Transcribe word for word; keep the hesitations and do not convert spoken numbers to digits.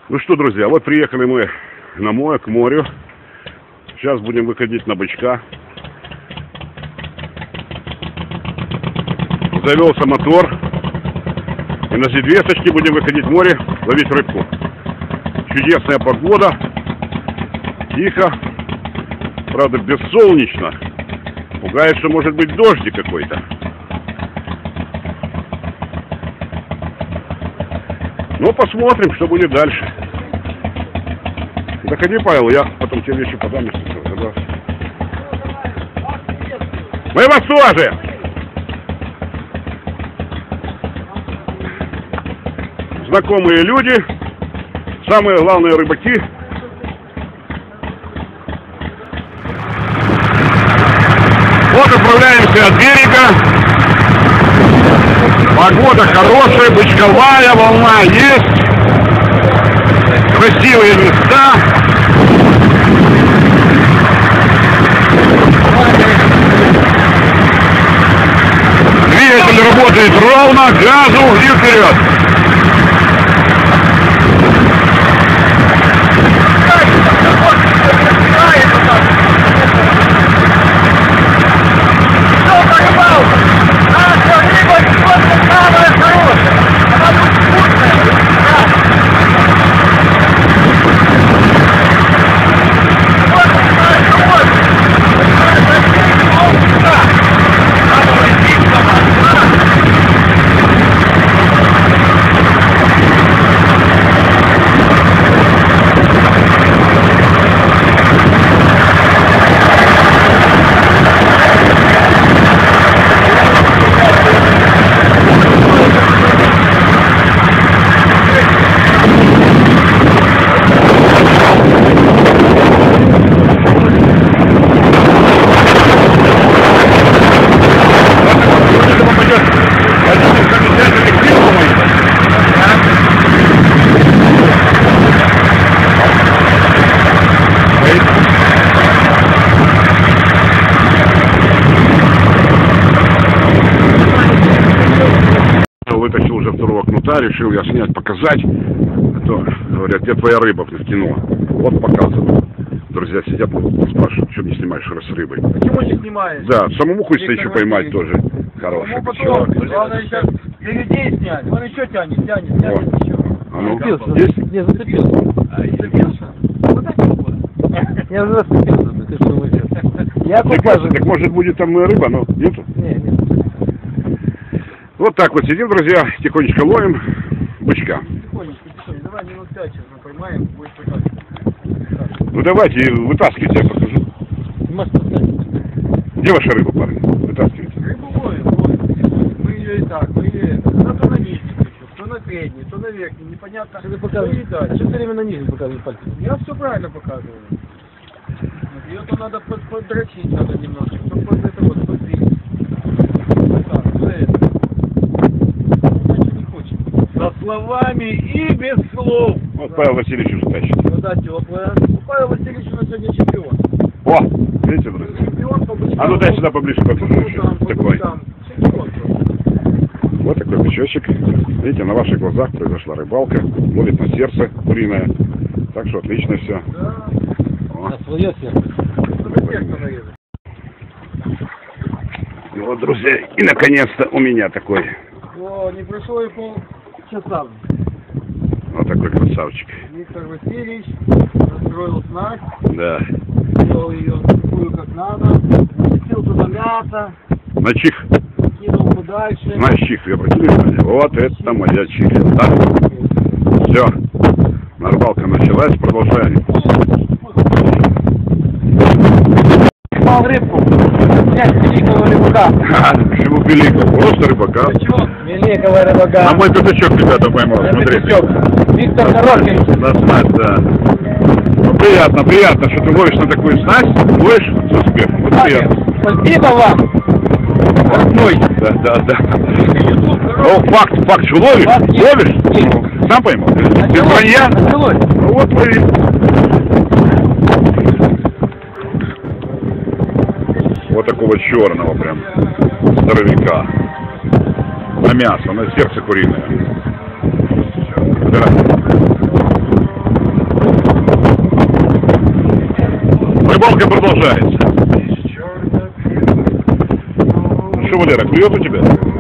Ну что, друзья, вот приехали мы на море, к морю. Сейчас будем выходить на бычка. Завелся мотор. И на зедвесочке будем выходить в море, ловить рыбку. Чудесная погода. Тихо. Правда, бессолнечно. Пугает, что может быть дождик какой-то. Ну, посмотрим, что будет дальше. Заходи, Павел, я потом тебе вещи подам, если что, согласен. Мы вас тоже! Знакомые люди, самые главные рыбаки. Вот отправляемся от берега. Погода хорошая, бычковая, волна есть. Красивые места. Двигатель работает ровно, газу и вперед. Вытащил уже второго кнута, решил я снять, показать. А то, говорят, где твоя рыба в кино? Вот показываю. Друзья сидят, спрашивают, что не снимаешь раз с рыбой. Почему не снимаешь? Да, самому хочется еще поймать тоже. Хороший. Ну, потом, главное сейчас для людей снять. Он еще тянет, тянет, тянет вот. Еще. А ну, зацепился. есть? Не, зацепился. А, зацепился? Вот так вот. Я уже зацепился, ты что вы делаете? Я покажу. Так может будет там рыба, но нету? Не, нет. Вот так вот сидим, друзья, тихонечко ловим бычка. Тихонечко, тихонечко. Давай минут пять сейчас мы поймаем, будет вытаскивать. Ну давайте, вытаскивайте, я покажу. Где ваша рыба, парни? Вытаскивайте. Рыбу ловим, ловим. Мы ее и так, мы ее это. Она то на нижней хочу, то на средней, то на верхней, непонятно. Что ты показываешь? Что ты все время на нижней показываешь пальцем? Я все правильно показываю. Ее-то надо под, поддрочить, надо немножко, чтобы под это вот подвинуть. Так, за это. Со словами и без слов. Вот Павел Васильевич уже тащит. Ну да, теплая. Павел Васильевич у нас сегодня чемпион. О, видите, друзья? Чемпион по бычкам. А ну дай сюда поближе покажу. По Такой. Чемпион. Вот такой бычочек. Видите, на ваших глазах произошла рыбалка. Ловит на сердце куриное. Так что отлично все. Да. О. На свое сердце. Ну вот, друзья, и наконец-то у меня такой. О, не прошло и полчаса. Вот такой красавчик. Виктор Васильевич настроил снасть. Да. Сделал ее такую, как надо. Насыпил туда мясо. На чих. Кинул подальше. На чих, я обратили внимание. Вот это моя чих. Да? Все. Рыбалка началась, продолжаем. Поймал рыбку. Снять великого рыбака. Почему великого? Просто рыбака. Великого рыбака. На мой пятачок, ребята, поймал. Смотрите. Виктор Коробкин. На снасть, да. Ну, приятно, приятно, что ты ловишь на такую снасть, ловишь с успехом. Вот приятно. Спасибо вам. Родной. Да, да, да. Ну, факт, факт, что ловишь? Ловишь? Ну, сам поймал. Без вранья? Ну, вот вы. Вот такого черного прям здоровяка. На мясо, на сердце куриное. Да. рыбалка продолжается. Ну что, Валера, клюет у тебя?